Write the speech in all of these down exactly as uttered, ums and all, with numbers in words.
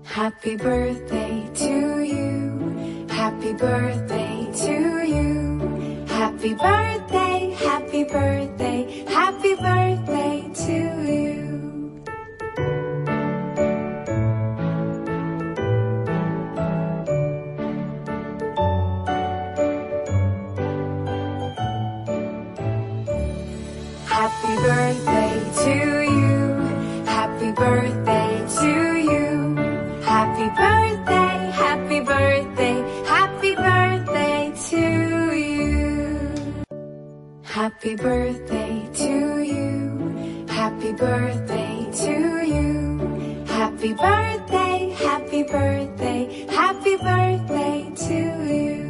Happy birthday to you. Happy birthday to you. Happy birthday, happy birthday, happy birthday to you. Happy birthday to you. Happy birthday to you. Happy birthday, happy birthday, happy birthday to you. Happy birthday to you. Happy birthday to you. Happy birthday, happy birthday, happy birthday to you.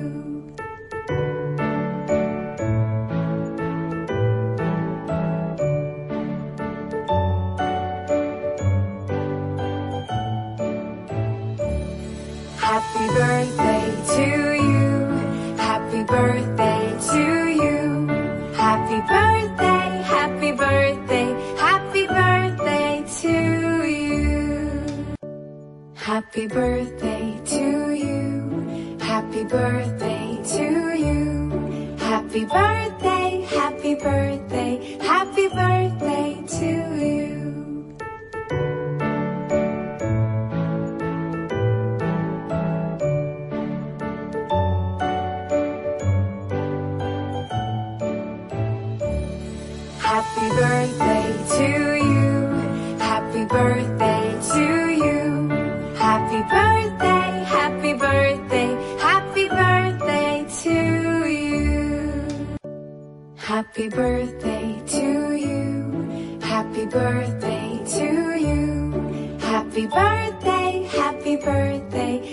Happy birthday to you. Happy birthday to you. Happy birthday, happy birthday, happy birthday to you. Happy birthday to you. Happy birthday to you. Happy birthday, happy birthday, happy birthday to you. Happy birthday to you. Happy birthday to you. Happy birthday, happy birthday, happy birthday to you. Happy birthday to you. Happy birthday to you. Happy birthday, happy birthday,